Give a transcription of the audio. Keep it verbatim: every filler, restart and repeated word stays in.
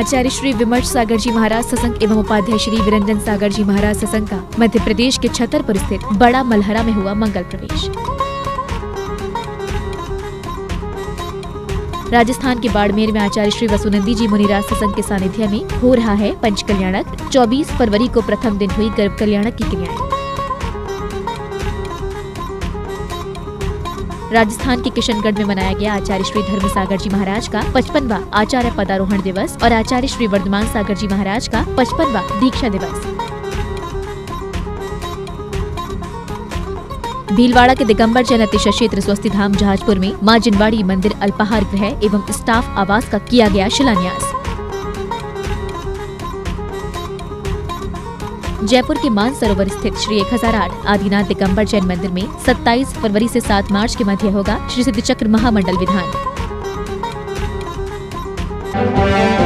आचार्य श्री विमर्श सागर जी महाराज सत्संग एवं उपाध्याय श्री वीरेंद्र सागर जी महाराज सत्संग का मध्य प्रदेश के छतरपुर स्थित बड़ा मलहरा में हुआ मंगल प्रवेश। राजस्थान के बाड़मेर में आचार्य श्री वसुनंदी जी मुनिराज सत्संग के सानिध्य में हो रहा है पंच कल्याणक। चौबीस फरवरी को प्रथम दिन हुई गर्भ कल्याणक की क्रियाएं। राजस्थान के किशनगढ़ में मनाया गया आचार्य श्री धर्म सागर जी महाराज का पचपनवा आचार्य पदारोहण दिवस और आचार्य श्री वर्धमान सागर जी महाराज का पचपनवा दीक्षा दिवस। भीलवाड़ा के दिगंबर जैन अतिशय क्षेत्र स्वस्ति धाम जहाजपुर में मां जिनवाड़ी मंदिर अल्पाहार गृह एवं स्टाफ आवास का किया गया शिलान्यास। जयपुर के मानसरोवर स्थित श्री एक हजार आठ आदिनाथ दिगंबर जैन मंदिर में सत्ताईस फरवरी से सात मार्च के मध्य होगा श्री सिद्धि चक्र महामंडल विधान।